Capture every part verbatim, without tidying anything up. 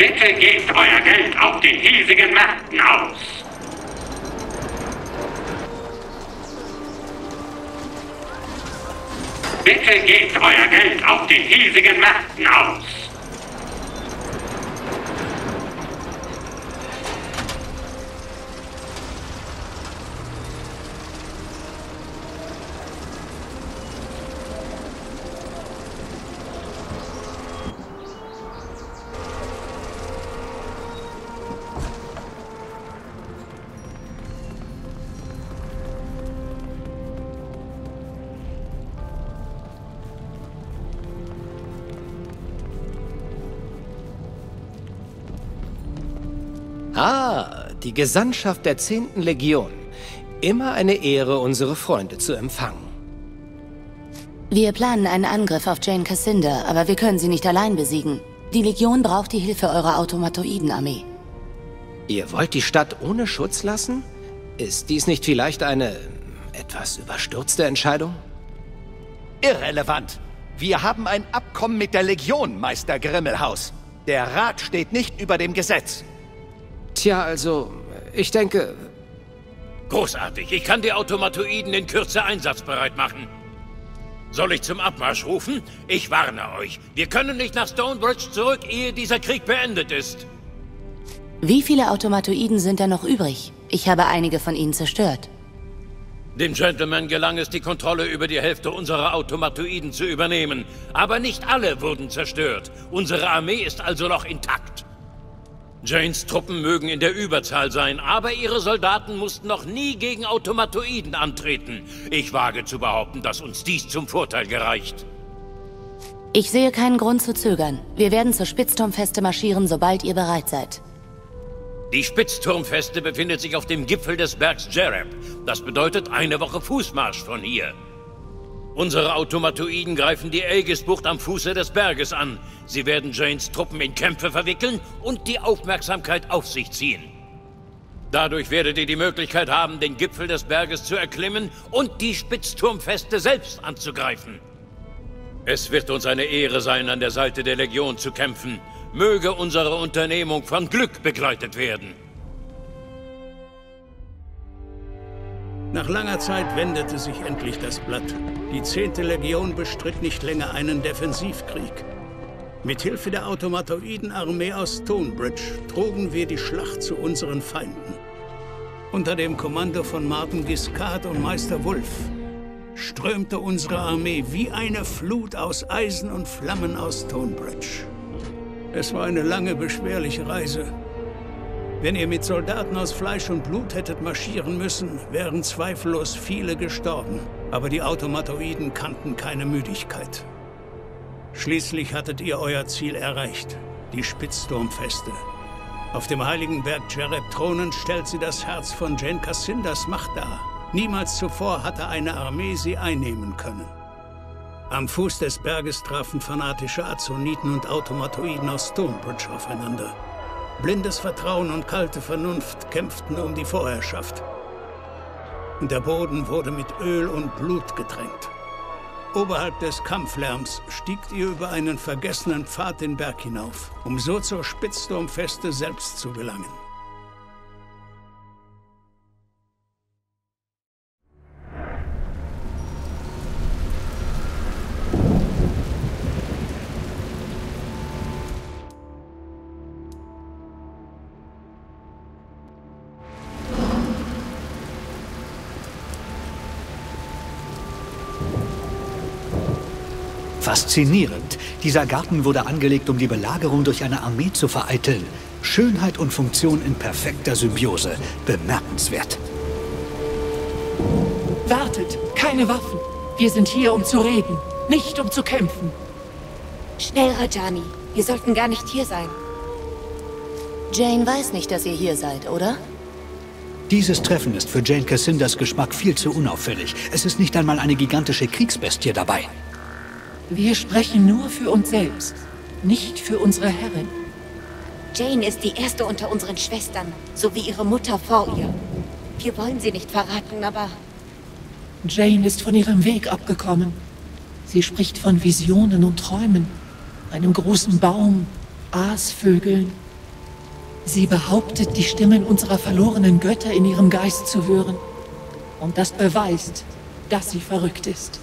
Bitte gebt euer Geld auf den hiesigen Märkten aus. Bitte gebt euer Geld auf den hiesigen Märkten aus. Ah, die Gesandtschaft der zehnten Legion. Immer eine Ehre, unsere Freunde zu empfangen. Wir planen einen Angriff auf Jane Cassinda, aber wir können sie nicht allein besiegen. Die Legion braucht die Hilfe eurer Automatoiden-Armee. Ihr wollt die Stadt ohne Schutz lassen? Ist dies nicht vielleicht eine etwas überstürzte Entscheidung? Irrelevant. Wir haben ein Abkommen mit der Legion, Meister Grimmelhaus. Der Rat steht nicht über dem Gesetz. Tja, also, ich denke... Großartig. Ich kann die Automatoiden in Kürze einsatzbereit machen. Soll ich zum Abmarsch rufen? Ich warne euch. Wir können nicht nach Stonebridge zurück, ehe dieser Krieg beendet ist. Wie viele Automatoiden sind da noch übrig? Ich habe einige von ihnen zerstört. Dem Gentleman gelang es, die Kontrolle über die Hälfte unserer Automatoiden zu übernehmen. Aber nicht alle wurden zerstört. Unsere Armee ist also noch intakt. Janes Truppen mögen in der Überzahl sein, aber ihre Soldaten mussten noch nie gegen Automatoiden antreten. Ich wage zu behaupten, dass uns dies zum Vorteil gereicht. Ich sehe keinen Grund zu zögern. Wir werden zur Spitzturmfeste marschieren, sobald ihr bereit seid. Die Spitzturmfeste befindet sich auf dem Gipfel des Bergs Jereb. Das bedeutet eine Woche Fußmarsch von hier. Unsere Automatoiden greifen die Aegis-Bucht am Fuße des Berges an. Sie werden Janes Truppen in Kämpfe verwickeln und die Aufmerksamkeit auf sich ziehen. Dadurch werdet ihr die Möglichkeit haben, den Gipfel des Berges zu erklimmen und die Spitzturmfeste selbst anzugreifen. Es wird uns eine Ehre sein, an der Seite der Legion zu kämpfen. Möge unsere Unternehmung von Glück begleitet werden. Nach langer Zeit wendete sich endlich das Blatt. Die zehnte Legion bestritt nicht länger einen Defensivkrieg. Mithilfe der Automatoiden-Armee aus Stonebridge trugen wir die Schlacht zu unseren Feinden. Unter dem Kommando von Martin Giscard und Meister Wulf strömte unsere Armee wie eine Flut aus Eisen und Flammen aus Stonebridge. Es war eine lange, beschwerliche Reise. Wenn ihr mit Soldaten aus Fleisch und Blut hättet marschieren müssen, wären zweifellos viele gestorben. Aber die Automatoiden kannten keine Müdigkeit. Schließlich hattet ihr euer Ziel erreicht, die Spitzturmfeste. Auf dem heiligen Berg Jereb thronend stellt sie das Herz von Jane Cassindas Macht dar. Niemals zuvor hatte eine Armee sie einnehmen können. Am Fuß des Berges trafen fanatische Azoniten und Automatoiden aus Stonebridge aufeinander. Blindes Vertrauen und kalte Vernunft kämpften um die Vorherrschaft. Und der Boden wurde mit Öl und Blut getränkt. Oberhalb des Kampflärms stiegt ihr über einen vergessenen Pfad den Berg hinauf, um so zur Spitzturmfeste selbst zu gelangen. Faszinierend. Dieser Garten wurde angelegt, um die Belagerung durch eine Armee zu vereiteln. Schönheit und Funktion in perfekter Symbiose. Bemerkenswert. Wartet, keine Waffen. Wir sind hier, um zu reden, nicht um zu kämpfen. Schnell, Rajani. Wir sollten gar nicht hier sein. Jane weiß nicht, dass ihr hier seid, oder? Dieses Treffen ist für Jane Cassindas Geschmack viel zu unauffällig. Es ist nicht einmal eine gigantische Kriegsbestie dabei. Wir sprechen nur für uns selbst, nicht für unsere Herrin. Jane ist die erste unter unseren Schwestern, so wie ihre Mutter vor ihr. Wir wollen sie nicht verraten, aber... Jane ist von ihrem Weg abgekommen. Sie spricht von Visionen und Träumen, einem großen Baum, Aasvögeln Sie behauptet, die Stimmen unserer verlorenen Götter in ihrem Geist zu hören. Und das beweist, dass sie verrückt ist.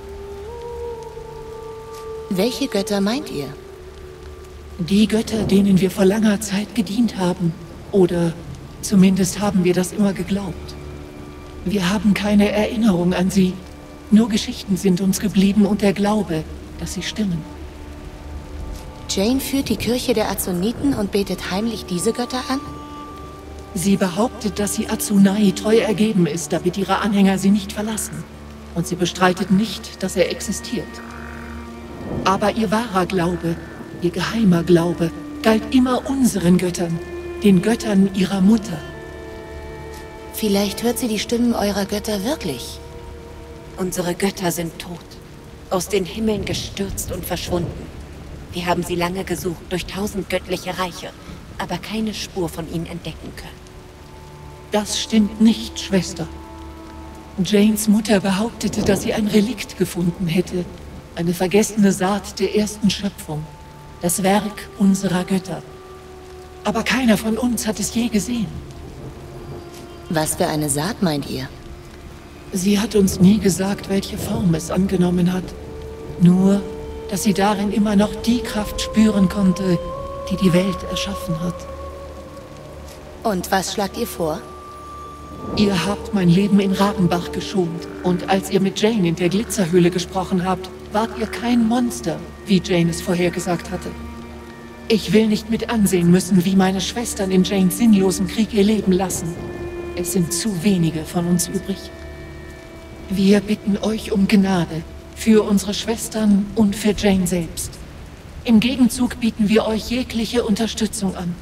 Welche Götter meint ihr? Die Götter, denen wir vor langer Zeit gedient haben. Oder zumindest haben wir das immer geglaubt. Wir haben keine Erinnerung an sie. Nur Geschichten sind uns geblieben und der Glaube, dass sie stimmen. Jane führt die Kirche der Azuniten und betet heimlich diese Götter an? Sie behauptet, dass sie Azunai treu ergeben ist, damit ihre Anhänger sie nicht verlassen. Und sie bestreitet nicht, dass er existiert. Aber ihr wahrer Glaube, ihr geheimer Glaube, galt immer unseren Göttern, den Göttern ihrer Mutter. Vielleicht hört sie die Stimmen eurer Götter wirklich. Unsere Götter sind tot, aus den Himmeln gestürzt und verschwunden. Wir haben sie lange gesucht, durch tausend göttliche Reiche, aber keine Spur von ihnen entdecken können. Das stimmt nicht, Schwester. Janes Mutter behauptete, dass sie ein Relikt gefunden hätte. Eine vergessene Saat der ersten Schöpfung. Das Werk unserer Götter. Aber keiner von uns hat es je gesehen. Was für eine Saat meint ihr? Sie hat uns nie gesagt, welche Form es angenommen hat. Nur, dass sie darin immer noch die Kraft spüren konnte, die die Welt erschaffen hat. Und was schlagt ihr vor? Ihr habt mein Leben in Rabenbach geschont. Und als ihr mit Jane in der Glitzerhöhle gesprochen habt, wart ihr kein Monster, wie Jane es vorhergesagt hatte. Ich will nicht mit ansehen müssen, wie meine Schwestern in Janes sinnlosen Krieg ihr Leben lassen. Es sind zu wenige von uns übrig. Wir bitten euch um Gnade für unsere Schwestern und für Jane selbst. Im Gegenzug bieten wir euch jegliche Unterstützung an.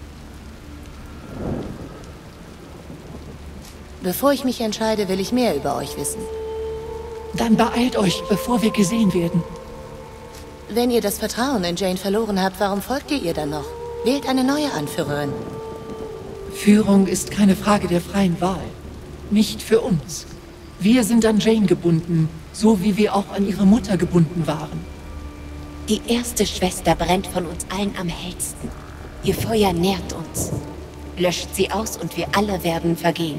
Bevor ich mich entscheide, will ich mehr über euch wissen. Dann beeilt euch, bevor wir gesehen werden. Wenn ihr das Vertrauen in Jane verloren habt, warum folgt ihr ihr dann noch? Wählt eine neue Anführerin. Führung ist keine Frage der freien Wahl. Nicht für uns. Wir sind an Jane gebunden, so wie wir auch an ihre Mutter gebunden waren. Die erste Schwester brennt von uns allen am hellsten. Ihr Feuer nährt uns. Löscht sie aus und wir alle werden vergehen.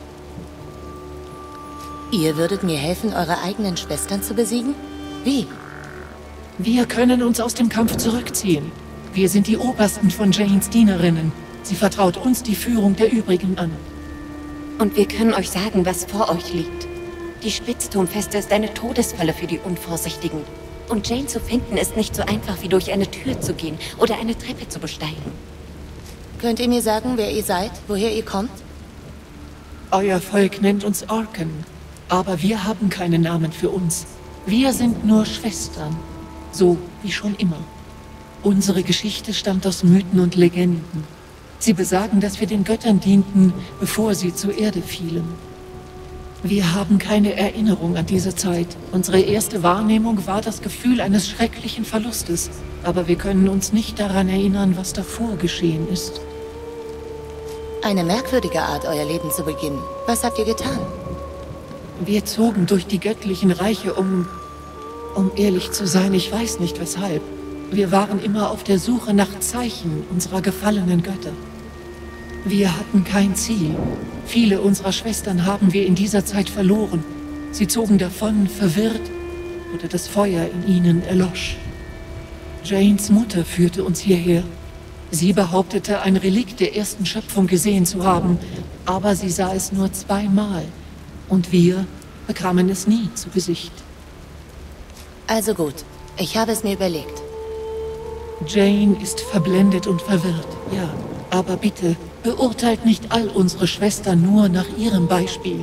Ihr würdet mir helfen, eure eigenen Schwestern zu besiegen? Wie? Wir können uns aus dem Kampf zurückziehen. Wir sind die Obersten von Janes Dienerinnen. Sie vertraut uns die Führung der übrigen an. Und wir können euch sagen, was vor euch liegt. Die Spitzturmfeste ist eine Todesfalle für die Unvorsichtigen. Und Jane zu finden ist nicht so einfach, wie durch eine Tür zu gehen oder eine Treppe zu besteigen. Könnt ihr mir sagen, wer ihr seid, woher ihr kommt? Euer Volk nennt uns Orken. Aber wir haben keinen Namen für uns. Wir sind nur Schwestern. So wie schon immer. Unsere Geschichte stammt aus Mythen und Legenden. Sie besagen, dass wir den Göttern dienten, bevor sie zur Erde fielen. Wir haben keine Erinnerung an diese Zeit. Unsere erste Wahrnehmung war das Gefühl eines schrecklichen Verlustes. Aber wir können uns nicht daran erinnern, was davor geschehen ist. Eine merkwürdige Art, euer Leben zu beginnen. Was habt ihr getan? Wir zogen durch die göttlichen Reiche, um... Um ehrlich zu sein, ich weiß nicht weshalb. Wir waren immer auf der Suche nach Zeichen unserer gefallenen Götter. Wir hatten kein Ziel. Viele unserer Schwestern haben wir in dieser Zeit verloren. Sie zogen davon, verwirrt, oder das Feuer in ihnen erlosch. Janes Mutter führte uns hierher. Sie behauptete, ein Relikt der ersten Schöpfung gesehen zu haben, aber sie sah es nur zweimal. Und wir bekamen es nie zu Gesicht. Also gut, ich habe es mir überlegt. Jane ist verblendet und verwirrt, ja. Aber bitte, beurteilt nicht all unsere Schwestern nur nach ihrem Beispiel.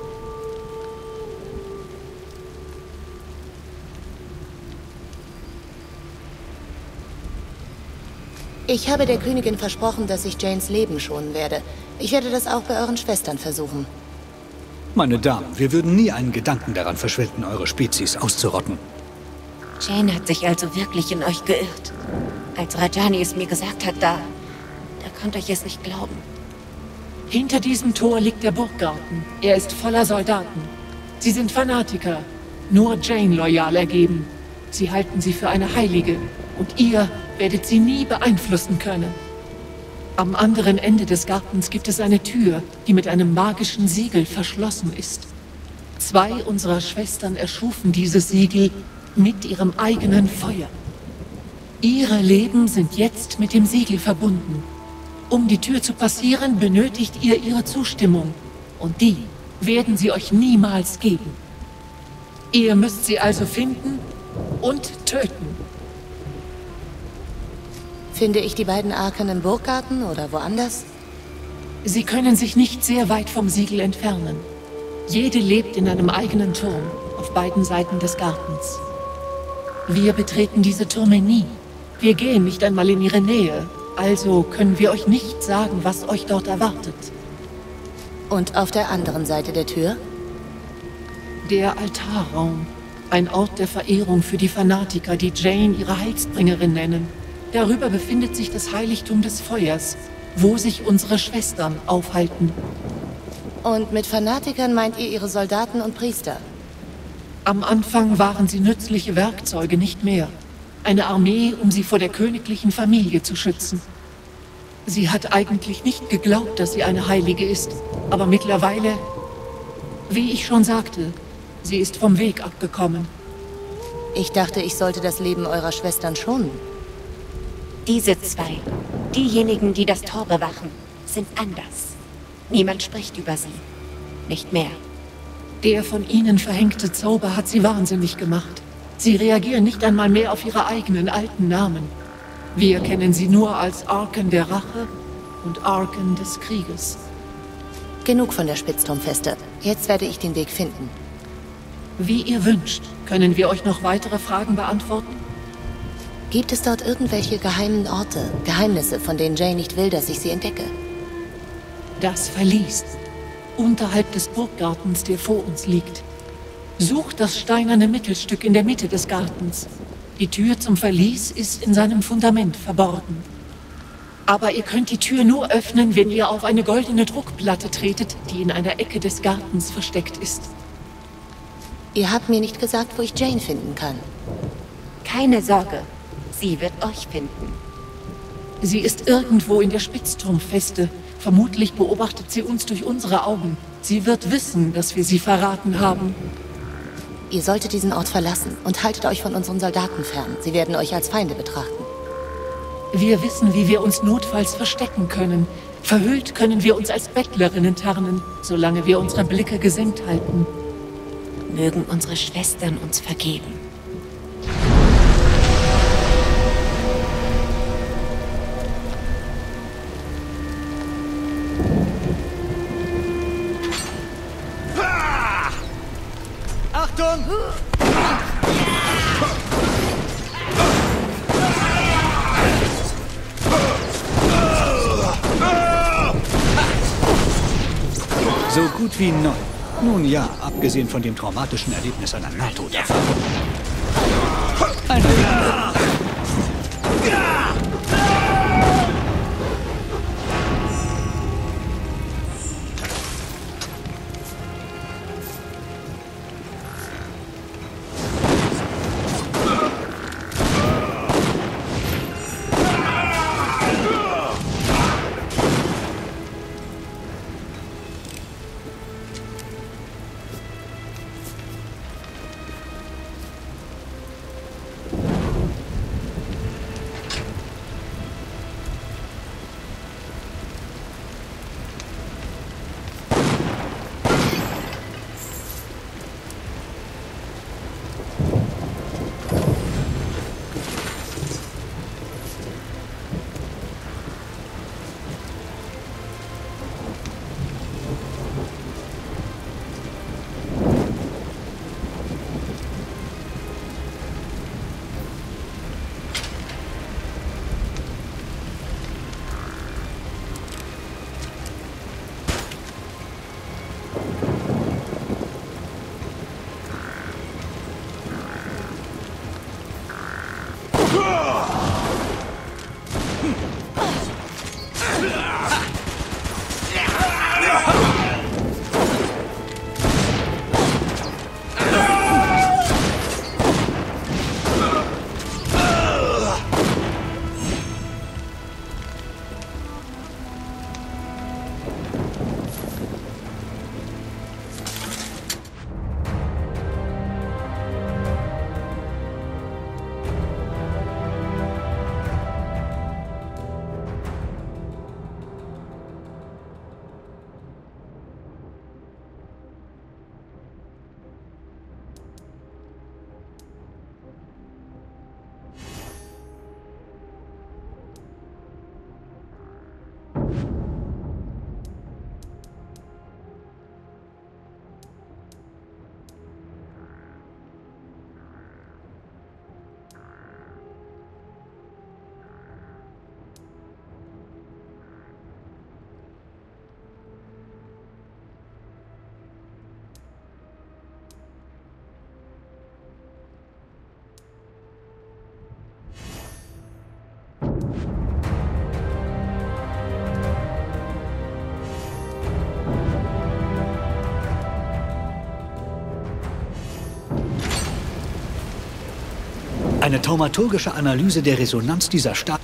Ich habe der Königin versprochen, dass ich Janes Leben schonen werde. Ich werde das auch bei euren Schwestern versuchen. Meine Damen, wir würden nie einen Gedanken daran verschwenden, eure Spezies auszurotten. Jane hat sich also wirklich in euch geirrt. Als Rajani es mir gesagt hat, da... da konnte ich es nicht glauben. Hinter diesem Tor liegt der Burggarten. Er ist voller Soldaten. Sie sind Fanatiker. Nur Jane loyal ergeben. Sie halten sie für eine Heilige. Und ihr werdet sie nie beeinflussen können. Am anderen Ende des Gartens gibt es eine Tür, die mit einem magischen Siegel verschlossen ist. Zwei unserer Schwestern erschufen dieses Siegel mit ihrem eigenen Feuer. Ihre Leben sind jetzt mit dem Siegel verbunden. Um die Tür zu passieren, benötigt ihr ihre Zustimmung. Und die werden sie euch niemals geben. Ihr müsst sie also finden und töten. Finde ich die beiden Arken im Burggarten oder woanders? Sie können sich nicht sehr weit vom Siegel entfernen. Jede lebt in einem eigenen Turm auf beiden Seiten des Gartens. Wir betreten diese Türme nie. Wir gehen nicht einmal in ihre Nähe. Also können wir euch nicht sagen, was euch dort erwartet. Und auf der anderen Seite der Tür? Der Altarraum. Ein Ort der Verehrung für die Fanatiker, die Jane ihre Heilsbringerin nennen. Darüber befindet sich das Heiligtum des Feuers, wo sich unsere Schwestern aufhalten. Und mit Fanatikern meint ihr ihre Soldaten und Priester? Am Anfang waren sie nützliche Werkzeuge, nicht mehr. Eine Armee, um sie vor der königlichen Familie zu schützen. Sie hat eigentlich nicht geglaubt, dass sie eine Heilige ist. Aber mittlerweile, wie ich schon sagte, sie ist vom Weg abgekommen. Ich dachte, ich sollte das Leben eurer Schwestern schonen. Diese zwei, diejenigen, die das Tor bewachen, sind anders. Niemand spricht über sie. Nicht mehr. Der von ihnen verhängte Zauber hat sie wahnsinnig gemacht. Sie reagieren nicht einmal mehr auf ihre eigenen alten Namen. Wir kennen sie nur als Arken der Rache und Arken des Krieges. Genug von der Spitzturmfeste. Jetzt werde ich den Weg finden. Wie ihr wünscht. Können wir euch noch weitere Fragen beantworten? Gibt es dort irgendwelche geheimen Orte, Geheimnisse, von denen Jane nicht will, dass ich sie entdecke? Das Verlies. Unterhalb des Burggartens, der vor uns liegt. Sucht das steinerne Mittelstück in der Mitte des Gartens. Die Tür zum Verlies ist in seinem Fundament verborgen. Aber ihr könnt die Tür nur öffnen, wenn ihr auf eine goldene Druckplatte tretet, die in einer Ecke des Gartens versteckt ist. Ihr habt mir nicht gesagt, wo ich Jane finden kann. Keine Sorge, sie wird euch finden. Sie ist irgendwo in der Spitzturmfeste. Vermutlich beobachtet sie uns durch unsere Augen. Sie wird wissen, dass wir sie verraten haben. Ihr solltet diesen Ort verlassen und haltet euch von unseren Soldaten fern. Sie werden euch als Feinde betrachten. Wir wissen, wie wir uns notfalls verstecken können. Verhüllt können wir uns als Bettlerinnen tarnen, solange wir unsere Blicke gesenkt halten. Mögen unsere Schwestern uns vergeben. Achtung! So gut wie neu. Nun ja, abgesehen von dem traumatischen Erlebnis einer Nahtoderfahrung. Eine Eine taumaturgische Analyse der Resonanz dieser Statue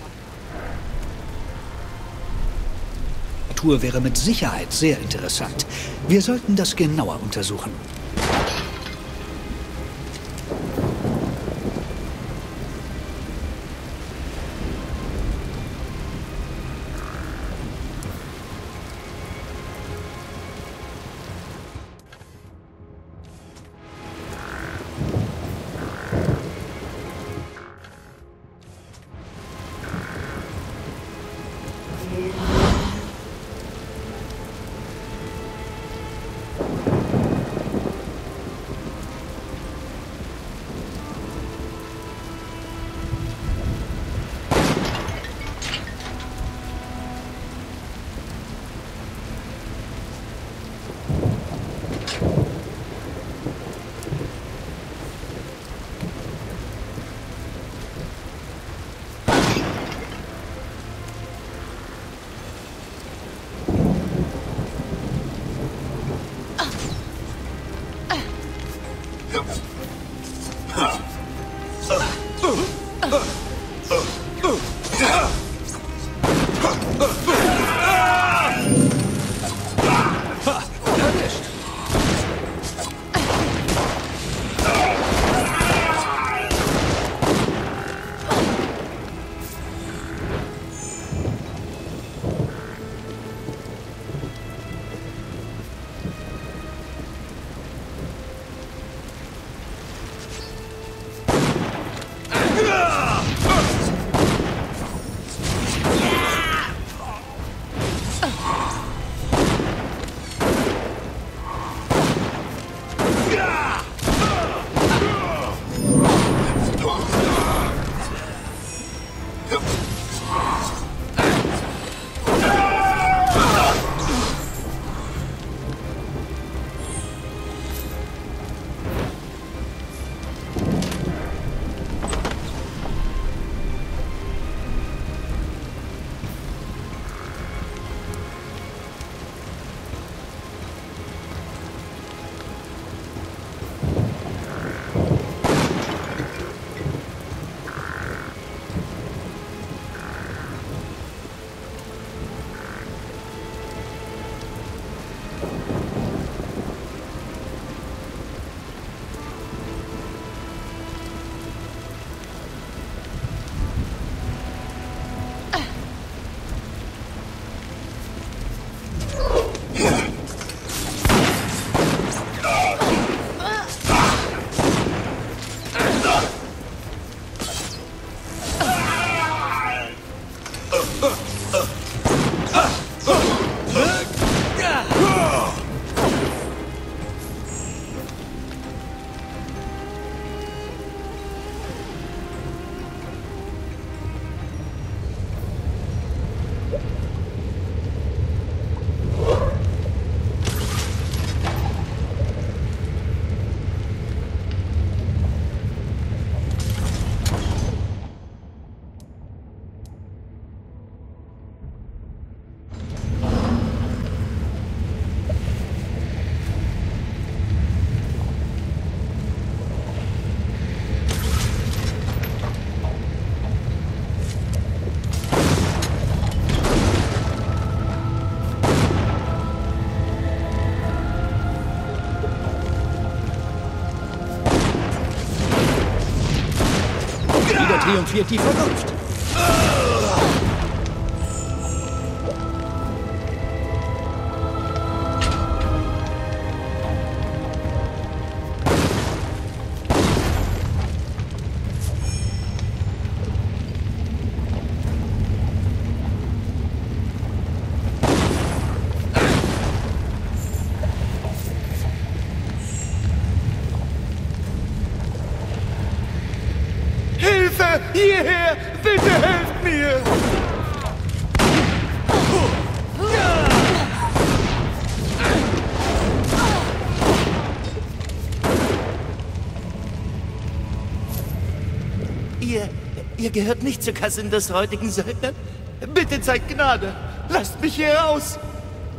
wäre mit Sicherheit sehr interessant. Wir sollten das genauer untersuchen. Triumphiert die Vernunft. Hierher! Bitte helft mir! Ihr, ihr gehört nicht zu Cassindas heutigen Söldnern? Bitte zeigt Gnade! Lasst mich hier raus!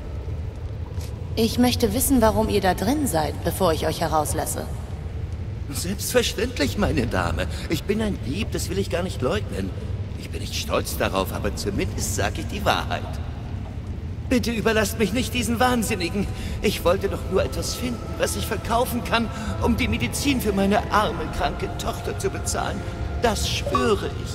Ich möchte wissen, warum ihr da drin seid, bevor ich euch herauslasse. Selbstverständlich, meine Dame. Ich bin ein Dieb, das will ich gar nicht leugnen. Ich bin nicht stolz darauf, aber zumindest sage ich die Wahrheit. Bitte überlasst mich nicht diesen Wahnsinnigen. Ich wollte doch nur etwas finden, was ich verkaufen kann, um die Medizin für meine arme, kranke Tochter zu bezahlen. Das schwöre ich.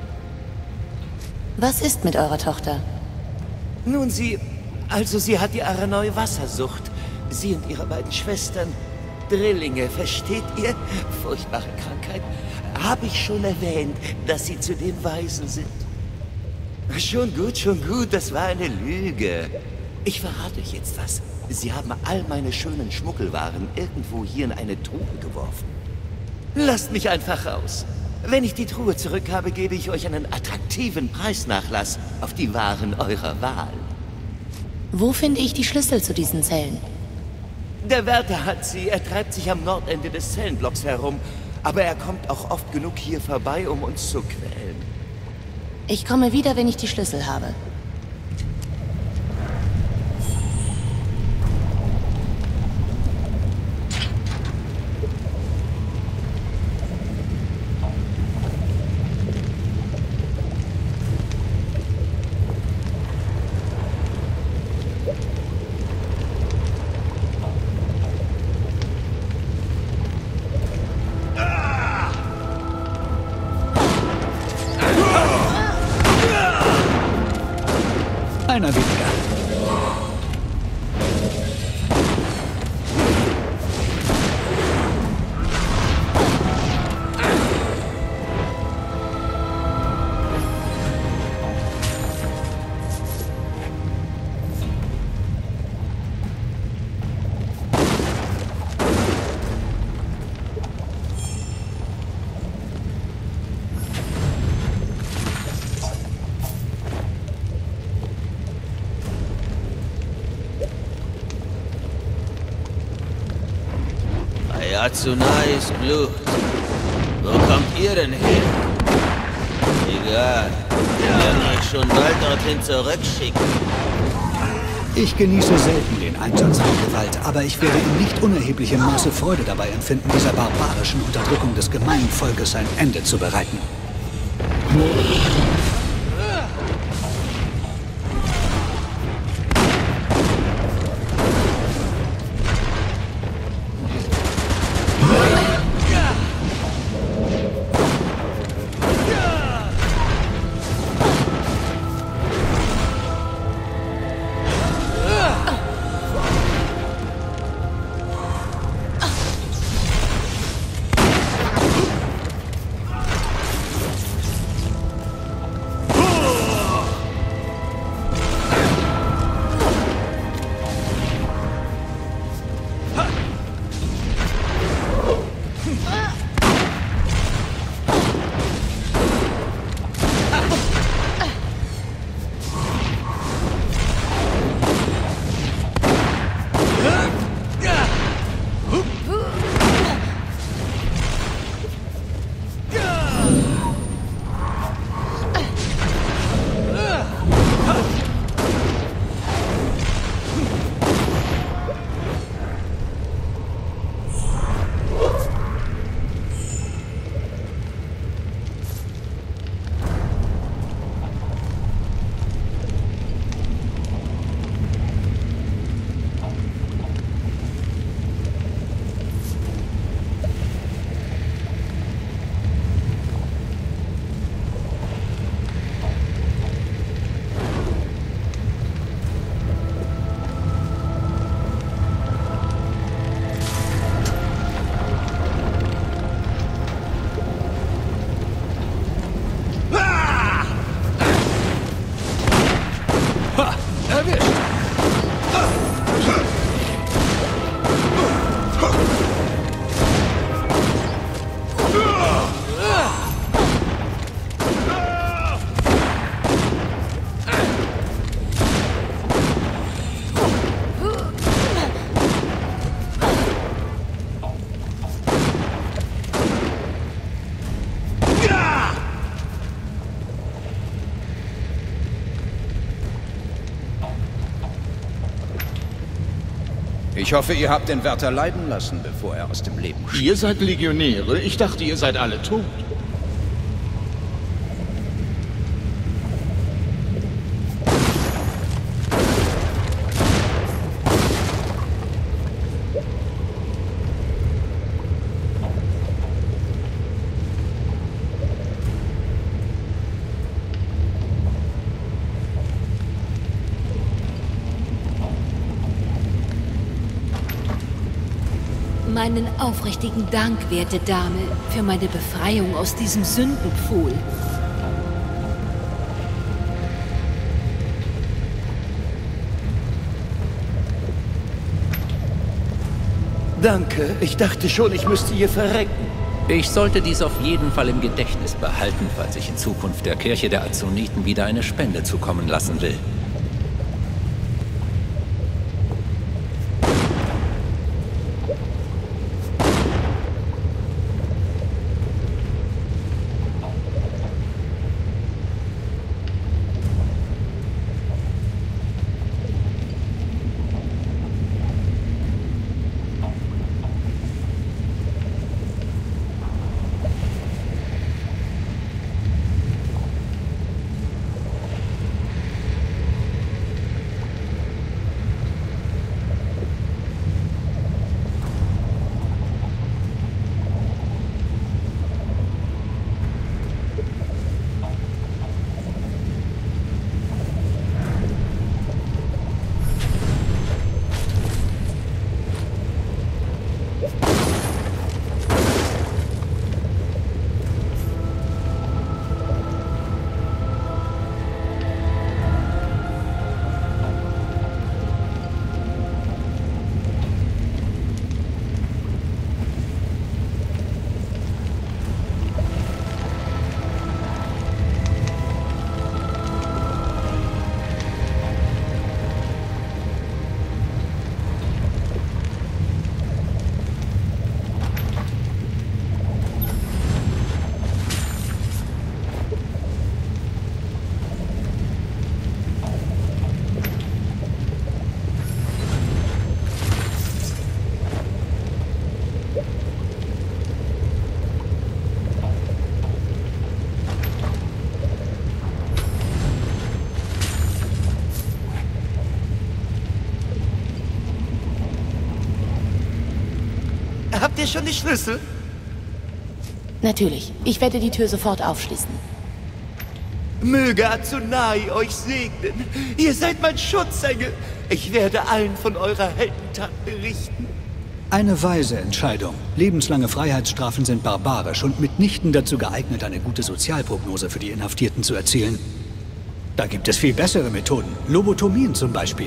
Was ist mit eurer Tochter? Nun, sie... Also, sie hat die Aranoi Wassersucht. Sie und ihre beiden Schwestern. Drillinge, versteht ihr? Furchtbare Krankheit. Habe ich schon erwähnt, dass sie zu den Waisen sind? Schon gut, schon gut, das war eine Lüge. Ich verrate euch jetzt was. Sie haben all meine schönen Schmuggelwaren irgendwo hier in eine Truhe geworfen. Lasst mich einfach raus. Wenn ich die Truhe zurück habe, gebe ich euch einen attraktiven Preisnachlass auf die Waren eurer Wahl. Wo finde ich die Schlüssel zu diesen Zellen? Der Wärter hat sie. Er treibt sich am Nordende des Zellenblocks herum. Aber er kommt auch oft genug hier vorbei, um uns zu quälen. Ich komme wieder, wenn ich die Schlüssel habe. Einer weniger. Atsunais Blut. Wo kommt ihr denn her? Egal. Wir werden euch schon bald dorthin zurückschicken. Ich genieße selten den Einsatz von Gewalt, aber ich werde in nicht unerheblichem Maße Freude dabei empfinden, dieser barbarischen Unterdrückung des gemeinen Volkes ein Ende zu bereiten. Ich hoffe, ihr habt den Wärter leiden lassen, bevor er aus dem Leben stieg. Ihr seid Legionäre? Ich dachte, ihr seid alle tot. Meinen aufrichtigen Dank, werte Dame, für meine Befreiung aus diesem Sündenpfuhl. Danke. Ich dachte schon, ich müsste hier verrecken. Ich sollte dies auf jeden Fall im Gedächtnis behalten, falls ich in Zukunft der Kirche der Azoniten wieder eine Spende zukommen lassen will. Habt ihr schon die Schlüssel? Natürlich. Ich werde die Tür sofort aufschließen. Möge Azunai euch segnen. Ihr seid mein Schutzengel. Ich werde allen von eurer Heldentat berichten. Eine weise Entscheidung. Lebenslange Freiheitsstrafen sind barbarisch und mitnichten dazu geeignet, eine gute Sozialprognose für die Inhaftierten zu erzielen. Da gibt es viel bessere Methoden. Lobotomien zum Beispiel.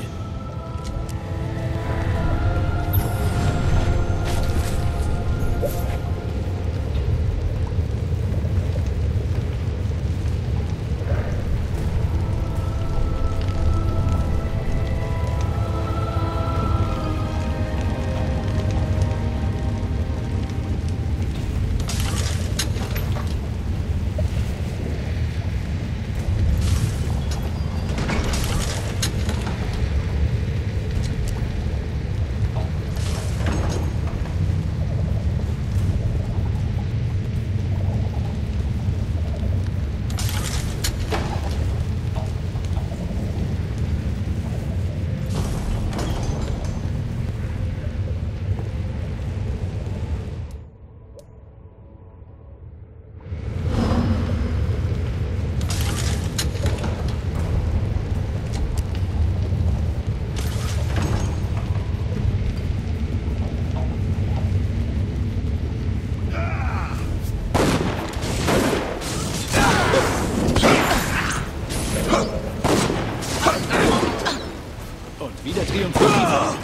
Wieder triumphiert.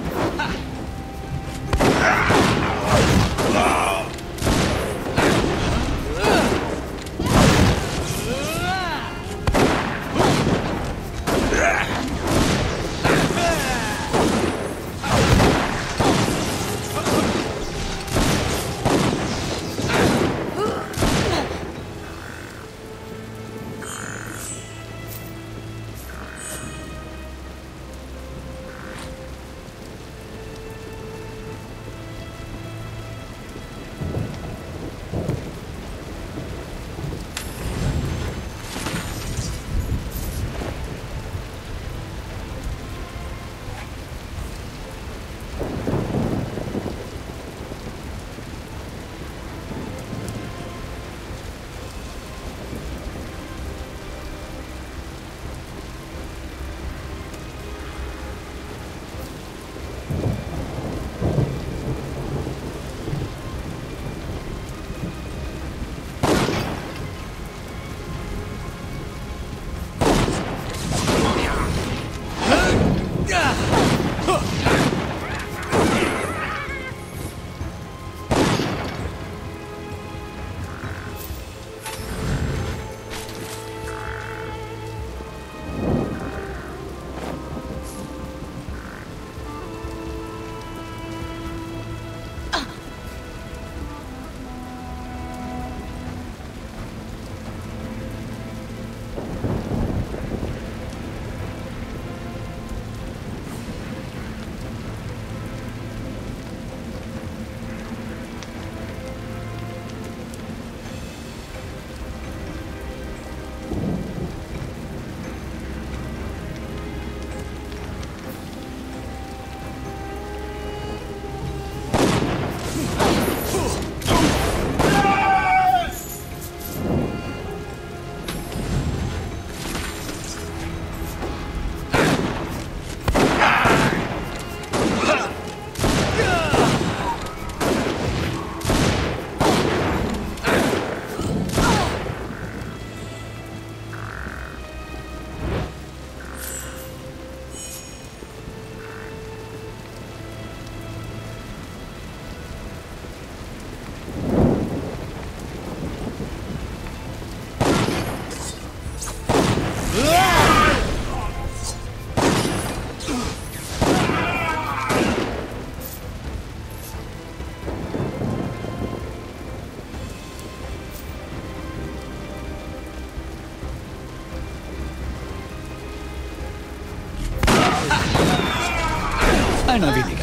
Einer weniger.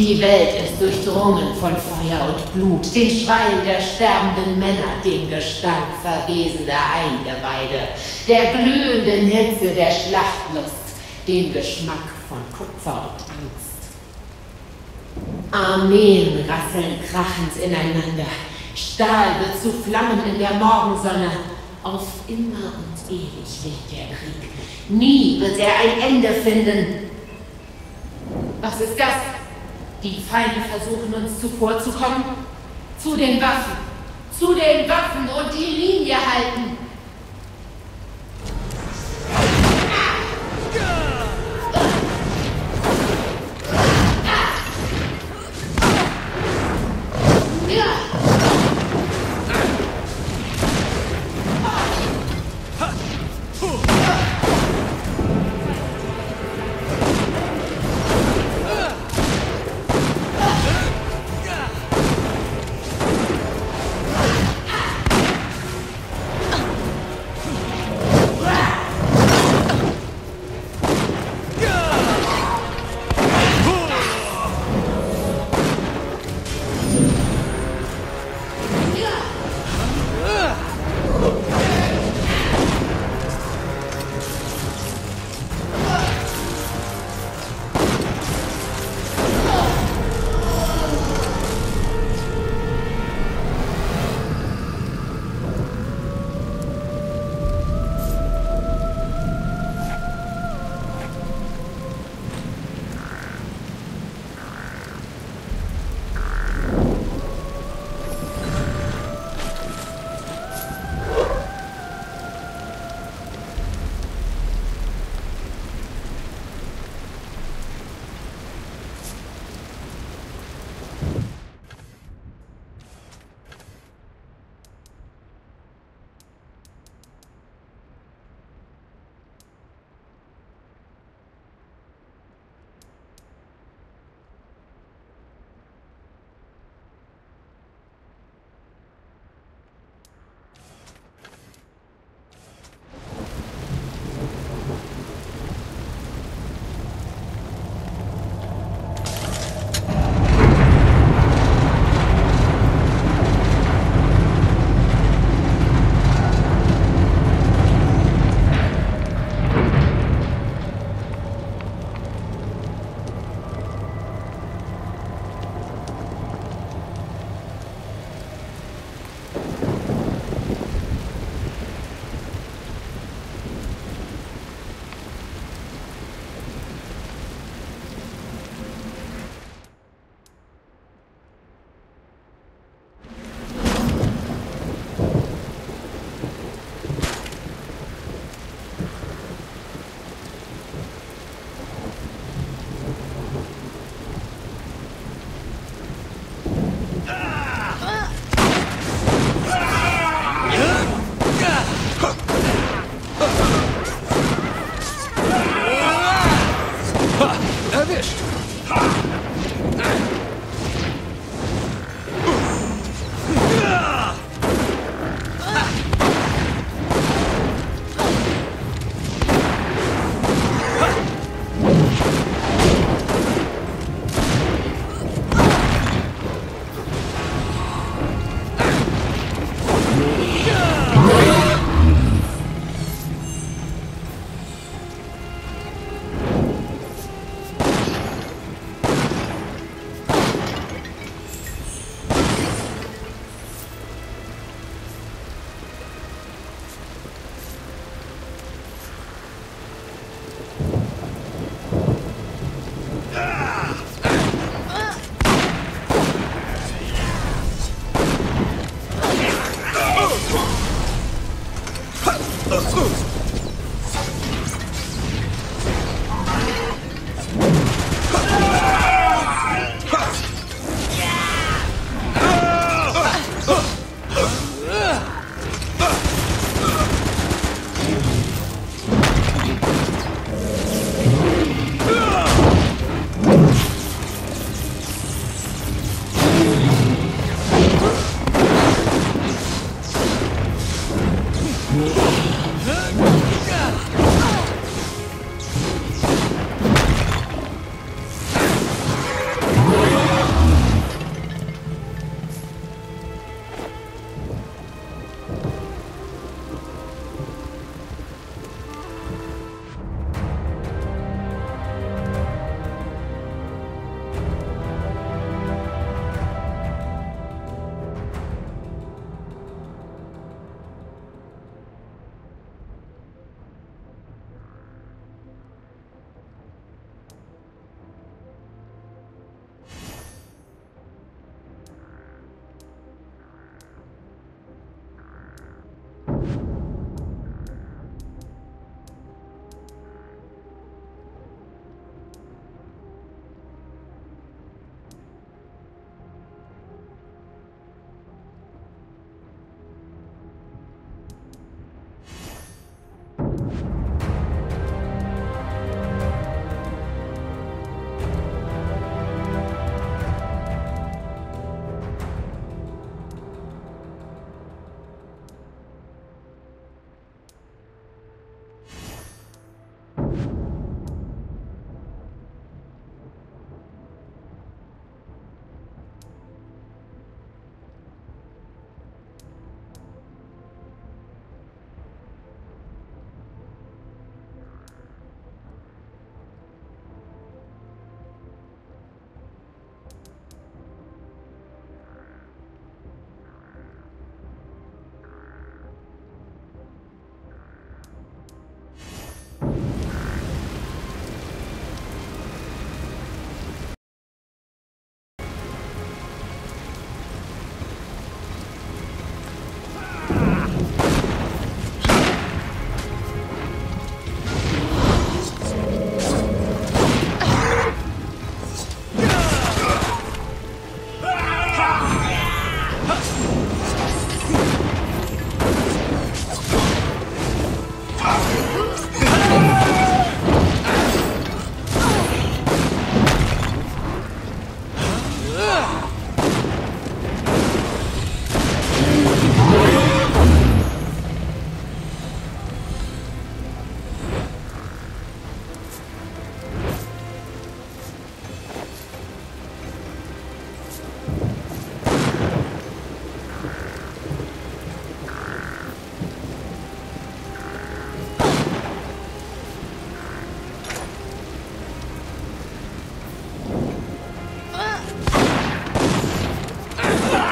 Die Welt ist durchdrungen von Feuer und Blut, den Schreien der sterbenden Männer, dem Gestank verwesender Eingeweide, der glühenden Hitze der Schlachtlust, dem Geschmack von Kupfer und Angst. Armeen rasseln krachend ineinander, Stahl wird zu Flammen in der Morgensonne. Auf immer und ewig wird der Krieg. Nie wird er ein Ende finden. Was ist das? Die Feinde versuchen uns zuvorzukommen. Zu den Waffen. Zu den Waffen und die Linie halten.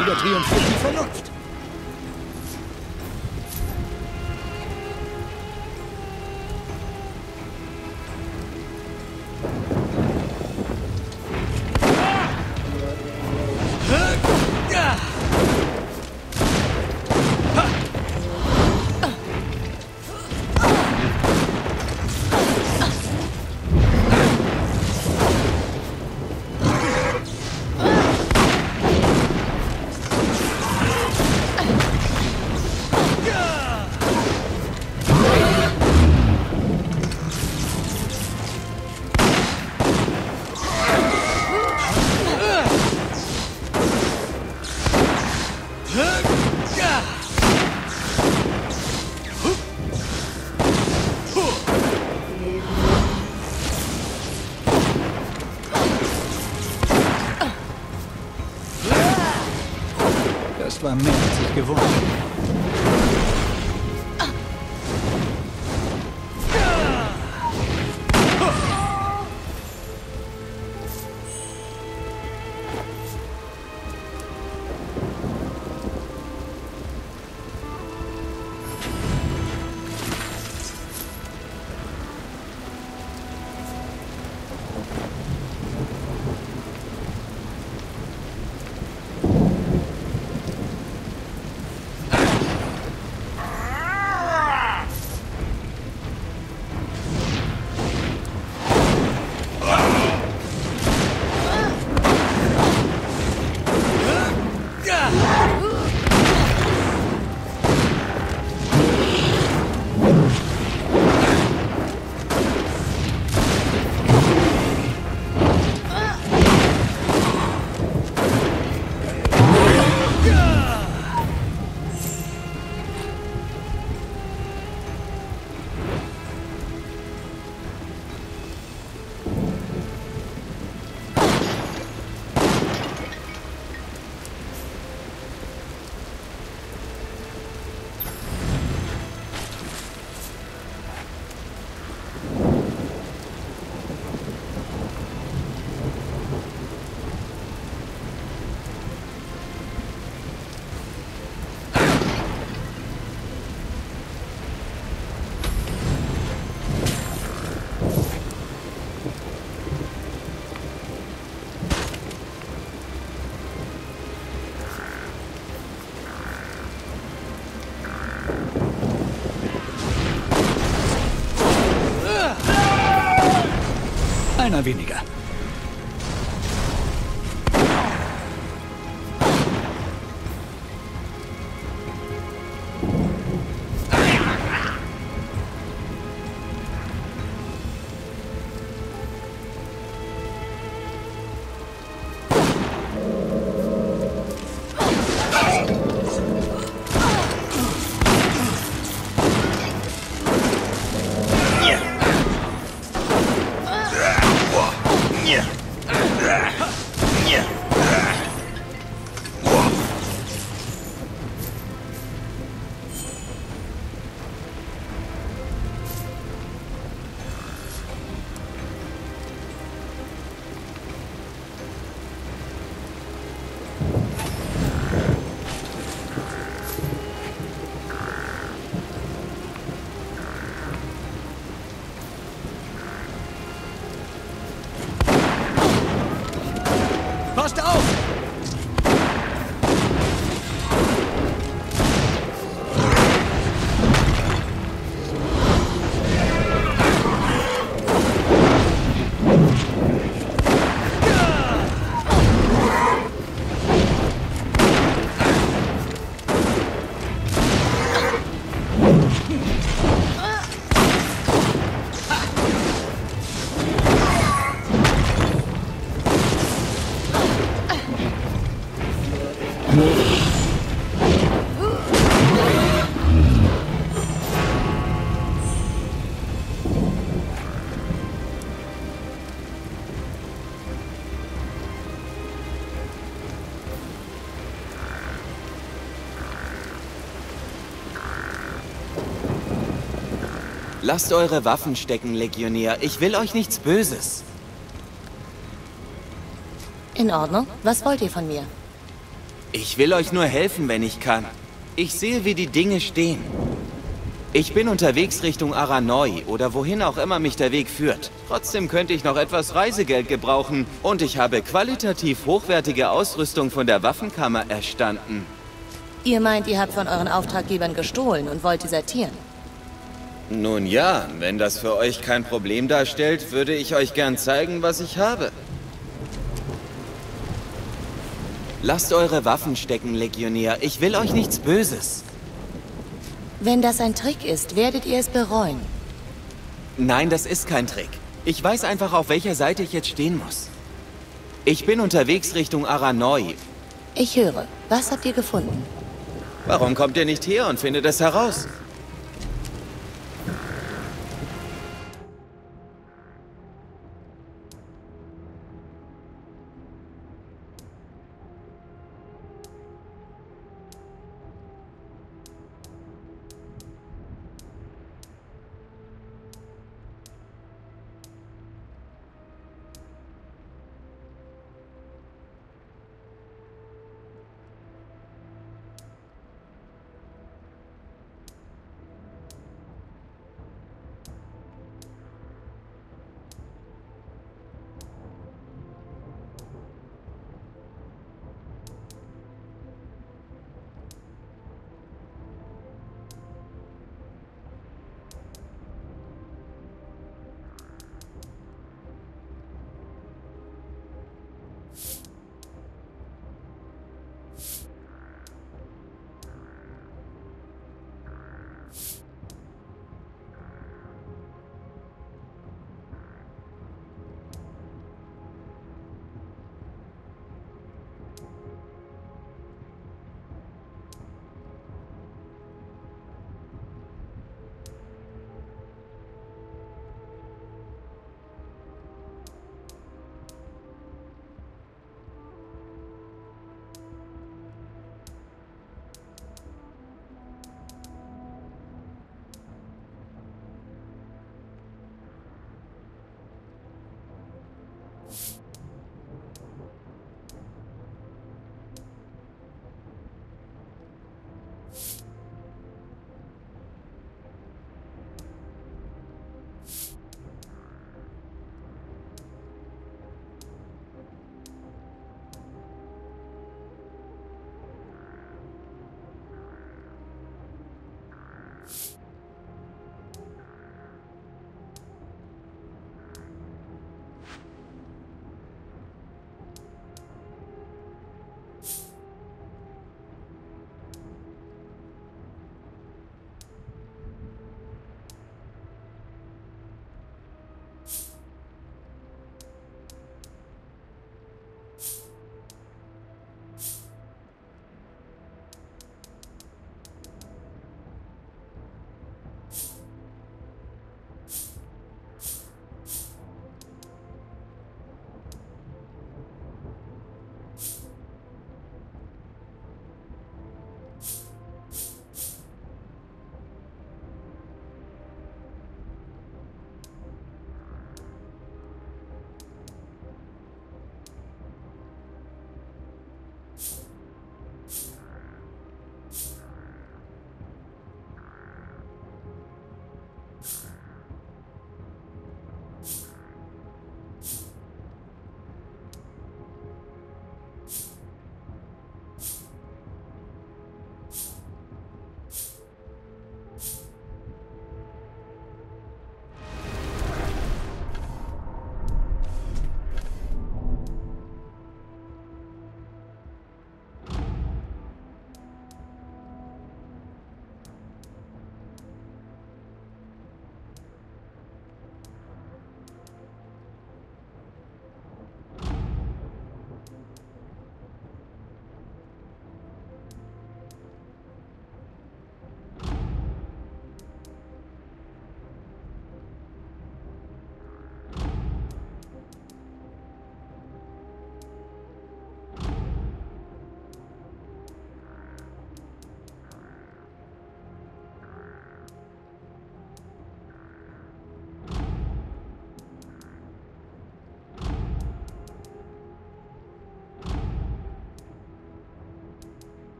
Wieder triumphiert die Vernunft. Das war mehr, als ich gewohnt bin. Einer weniger. Passt auf! Lasst eure Waffen stecken, Legionär. Ich will euch nichts Böses. In Ordnung. Was wollt ihr von mir? Ich will euch nur helfen, wenn ich kann. Ich sehe, wie die Dinge stehen. Ich bin unterwegs Richtung Aranoi oder wohin auch immer mich der Weg führt. Trotzdem könnte ich noch etwas Reisegeld gebrauchen und ich habe qualitativ hochwertige Ausrüstung von der Waffenkammer erstanden. Ihr meint, ihr habt von euren Auftraggebern gestohlen und wollt desertieren? Nun ja, wenn das für euch kein Problem darstellt, würde ich euch gern zeigen, was ich habe. Lasst eure Waffen stecken, Legionär. Ich will euch nichts Böses. Wenn das ein Trick ist, werdet ihr es bereuen. Nein, das ist kein Trick. Ich weiß einfach, auf welcher Seite ich jetzt stehen muss. Ich bin unterwegs Richtung Aranoi. Ich höre. Was habt ihr gefunden? Warum kommt ihr nicht her und findet es heraus?